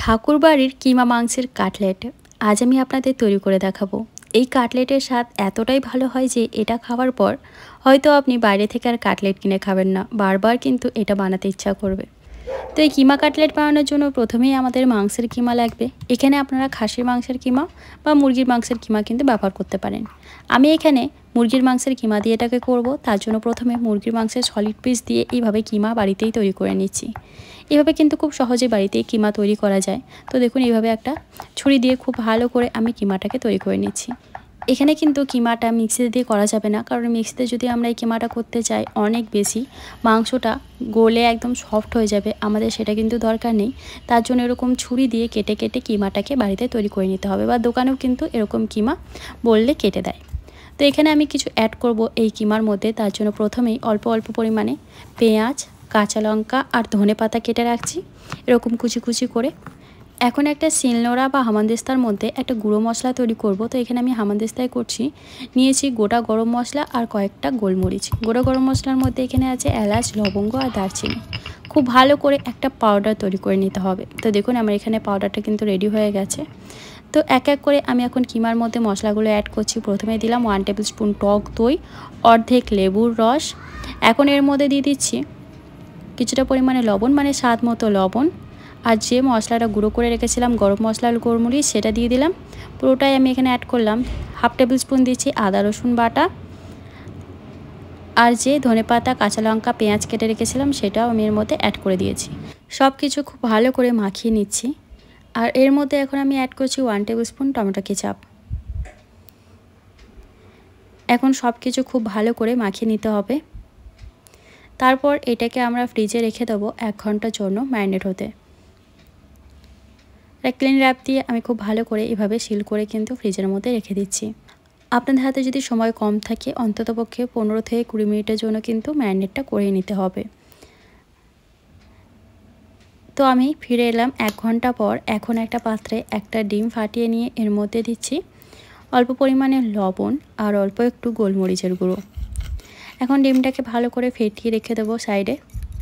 ঠাকুরবাড়ির কিমা মাংসের কাটলেট আজ আমি আপনাদের তৈরি করে দেখাবো। এই কাটলেটের স্বাদ এতটাই ভালো হয় যে এটা খাওয়ার পর হয়তো আপনি বাইরে থেকে আর কাটলেট কিনে খাবেন না, বারবার কিন্তু এটা বানাতে ইচ্ছা করবে। তো এই কিমা কাটলেট বানানোর জন্য প্রথমেই আমাদের মাংসের কিমা লাগবে। এখানে আপনারা খাসির মাংসের কিমা বা মুরগির মাংসের কিমা কিন্তু ব্যবহার করতে পারেন। আমি এখানে মুরগির মাংসের কিমা দিয়ে এটাকে করব। তার জন্য প্রথমে মুরগির মাংসের সলিড পিস দিয়ে এইভাবে কিমা বাড়িতেই তৈরি করে নিচ্ছি। এভাবে কিন্তু খুব সহজে বাড়িতেই কিমা তৈরি করা যায়। তো দেখুন এইভাবে একটা ছুরি দিয়ে খুব ভালো করে আমি কিমাটাকে তৈরি করে নিচ্ছি। এখানে কিন্তু কিমাটা মিক্সিতে দিয়ে করা যাবে না, কারণ মিক্সিতে যদি আমরা এই কিমাটা করতে চাই অনেক বেশি মাংসটা গলে একদম সফট হয়ে যাবে, আমাদের সেটা কিন্তু দরকার নেই। তার জন্য এরকম ছুরি দিয়ে কেটে কেটে কিমাটাকে বাড়িতে তৈরি করে নিতে হবে, বা দোকানেও কিন্তু এরকম কিমা বললে কেটে দেয়। তো এখানে আমি কিছু অ্যাড করব এই কিমার মধ্যে। তার জন্য প্রথমেই অল্প অল্প পরিমাণে পেঁয়াজ, কাঁচা লঙ্কা আর ধনেপাতা কেটে রাখছি এরকম কুচি কুচি করে। এখন একটা শিলনোড়া বা হামানদিস্তার মধ্যে একটা গুঁড়ো মশলা তৈরি করব। তো এখানে আমি হামানদিস্তায় করছি। নিয়েছি গোটা গরম মশলা আর কয়েকটা গোলমরিচ। গোটা গরম মশলার মধ্যে এখানে আছে এলাচ, লবঙ্গ আর দারচিনি। খুব ভালো করে একটা পাউডার তৈরি করে নিতে হবে। তো দেখুন আমার এখানে পাউডারটা কিন্তু রেডি হয়ে গেছে। তো এক এক করে আমি এখন কিমার মধ্যে মশলাগুলো অ্যাড করছি। প্রথমে দিলাম 1 টেবিল স্পুন টক দই, অর্ধেক লেবুর রস। এখন এর মধ্যে দিয়ে দিচ্ছি কিছুটা পরিমাণে লবণ, মানে স্বাদ মতো লবণ। আর যে মশলাটা গুঁড়ো করে রেখেছিলাম গরম মশলা আর গোলমরিচ, সেটা দিয়ে দিলাম। পুরোটাই আমি এখানে অ্যাড করলাম। 1/2 টেবিল স্পুন দিচ্ছি আদা রসুন বাটা। আর যে ধনেপাতা, কাঁচা লঙ্কা, পেঁয়াজ কেটে রেখেছিলাম সেটাও আমি এর মধ্যে অ্যাড করে দিয়েছি। সব কিছু খুব ভালো করে মাখিয়ে নিচ্ছি। আর এর মধ্যে এখন আমি অ্যাড করছি 1 টেবিল স্পুন টমেটো কেচাপ। এখন সব কিছু খুব ভালো করে মাখিয়ে নিতে হবে। তারপর এটাকে আমরা ফ্রিজে রেখে দেবো 1 ঘন্টার জন্য ম্যারিনেট হতে। ক্লিন র্যাপ দিয়ে আমি খুব ভালো করে এভাবে সিল করে কিন্তু ফ্রিজের মধ্যে রেখে দিচ্ছি। আপনাদের হাতে যদি সময় কম থাকে অন্ততপক্ষে 15 থেকে 20 মিনিটের জন্য কিন্তু ম্যারিনেটটা করে নিতে হবে। তো আমি ফিরে এলাম 1 ঘন্টা পর। এখন একটা পাত্রে একটা ডিম ফাটিয়ে নিয়ে এর মধ্যে দিচ্ছি অল্প পরিমাণে লবণ আর অল্প একটু গোলমরিচের গুঁড়ো। এখন ডিমটাকে ভালো করে ফেটিয়ে রেখে দেবো সাইডে।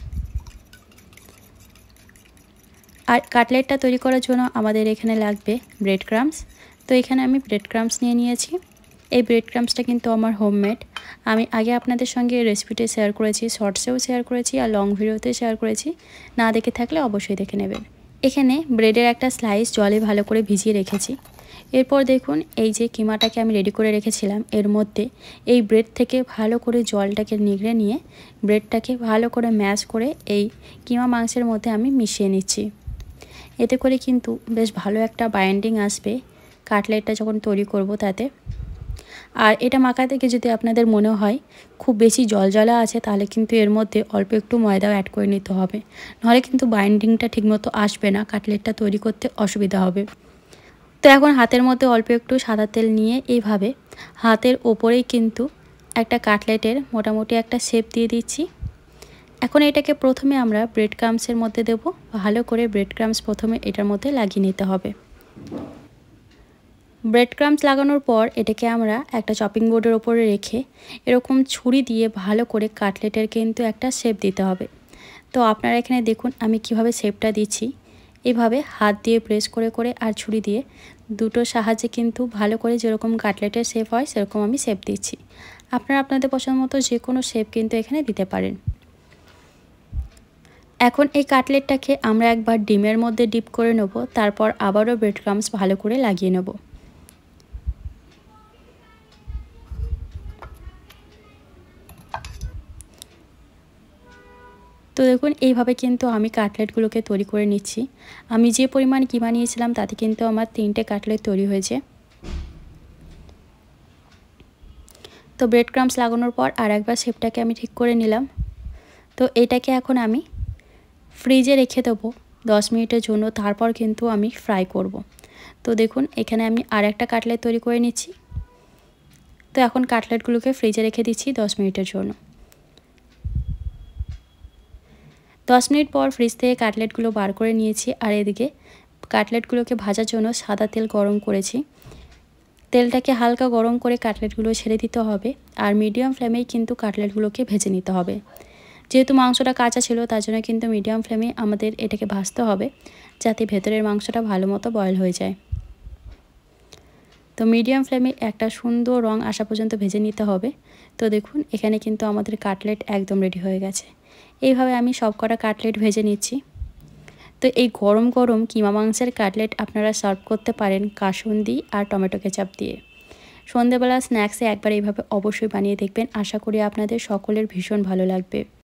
আর কাটলেটটা তৈরি করার জন্য আমাদের এখানে লাগবে ব্রেড ক্রাম্বস। তো এখানে আমি ব্রেড ক্রাম্বস নিয়ে নিয়েছি। এই ব্রেড ক্রাম্বসটা কিন্তু আমার হোমমেড। আমি আগে আপনাদের সঙ্গে রেসিপিটি শেয়ার করেছি, শর্টসেও শেয়ার করেছি আর লং ভিডিওতে শেয়ার করেছি। না দেখে থাকলে অবশ্যই দেখে নেবেন। এখানে ব্রেডের একটা স্লাইস জলে ভালো করে ভিজিয়ে রেখেছি। এরপর দেখুন এই যে কিমাটাকে আমি রেডি করে রেখেছিলাম এর মধ্যে এই ব্রেড থেকে ভালো করে জলটাকে নিগড়ে নিয়ে ব্রেডটাকে ভালো করে ম্যাশ করে এই কিমা মাংসের মধ্যে আমি মিশিয়ে নিচ্ছি। এতে করে কিন্তু বেশ ভালো একটা বাইন্ডিং আসবে কাটলেটটা যখন তৈরি করব তাতে। আর এটা মাখা থেকে যদি আপনাদের মনে হয় খুব বেশি জলজলা আছে, তাহলে কিন্তু এর মধ্যে অল্প একটু ময়দাও অ্যাড করে নিতে হবে, নাহলে কিন্তু বাইন্ডিংটা ঠিকমতো আসবে না, কাটলেটটা তৈরি করতে অসুবিধা হবে। তো এখন হাতের মধ্যে অল্প একটু সাদা তেল নিয়ে এইভাবে হাতের ওপরেই কিন্তু একটা কাটলেটের মোটামুটি একটা শেপ দিয়ে দিচ্ছি। এখন এটাকে প্রথমে আমরা ব্রেড ক্রাম্বসের মধ্যে দেব। ভালো করে ব্রেড ক্রাম্বস প্রথমে এটার মধ্যে লাগিয়ে নিতে হবে। ব্রেড ক্রাম্বস লাগানোর পর এটাকে আমরা একটা চপিং বোর্ডের ওপরে রেখে এরকম ছুরি দিয়ে ভালো করে কাটলেটের কিন্তু একটা শেপ দিতে হবে। তো আপনারা এখানে দেখুন আমি কিভাবে শেপটা দিচ্ছি। এভাবে হাত দিয়ে প্রেস করে করে আর ছুরি দিয়ে দুটোর সাহায্যে কিন্তু ভালো করে যেরকম কাটলেটের শেপ হয় সেরকম আমি শেপ দিচ্ছি। আপনারা আপনাদের পছন্দ মতো যে কোনো শেপ কিন্তু এখানে দিতে পারেন। এখন এই কাটলেটটাকে আমরা একবার ডিমের মধ্যে ডিপ করে নেব, তারপর আবারও ব্রেড ক্রাম্বস ভালো করে লাগিয়ে নেব। তো দেখুন এইভাবে কিন্তু আমি কাটলেটগুলোকে তৈরি করে নিচ্ছি। আমি যে পরিমাণ কিমা নিয়েছিলাম তাতে কিন্তু আমার 3টে কাটলেট তৈরি হয়েছে। তো ব্রেড ক্রাম্বস লাগানোর পর আর একবার শেপটাকে আমি ঠিক করে নিলাম। তো এটাকে এখন আমি ফ্রিজে রেখে দেবো 10 মিনিটের জন্য, তারপর কিন্তু আমি ফ্রাই করব। তো দেখুন এখানে আমি আর একটা কাটলেট তৈরি করে নিচ্ছি। তো এখন কাটলেটগুলোকে ফ্রিজে রেখে দিচ্ছি 10 মিনিটের জন্য। 10 মিনিট পর ফ্রিজ থেকে কাটলেটগুলো বার করে নিয়েছি। আর এদিকে কাটলেটগুলোকে ভাজার জন্য সাদা তেল গরম করেছি। তেলটাকে হালকা গরম করে কাটলেটগুলো ছেড়ে দিতে হবে, আর মিডিয়াম ফ্লেমেই কিন্তু কাটলেটগুলোকে ভেজে নিতে হবে। যেহেতু মাংসটা কাঁচা ছিল তার জন্য কিন্তু মিডিয়াম ফ্লেমে আমাদের এটাকে ভাজতে হবে, যাতে ভেতরের মাংসটা ভালো মতো বয়েল হয়ে যায়। তো মিডিয়াম ফ্লেমে একটা সুন্দর রং আসা পর্যন্ত ভেজে নিতে হবে। তো দেখুন এখানে কিন্তু আমাদের কাটলেট একদম রেডি হয়ে গেছে। এইভাবে আমি সব কটা কাটলেট ভেজে নিচ্ছি। তো এই গরম গরম কিমা মাংসের কাটলেট আপনারা সার্ভ করতে পারেন কাসুন্দি আর টমেটো কেচাপ দিয়ে। সন্ধ্যেবেলা স্ন্যাক্সে একবার এইভাবে অবশ্যই বানিয়ে দেখবেন, আশা করি আপনাদের সকলের ভীষণ ভালো লাগবে।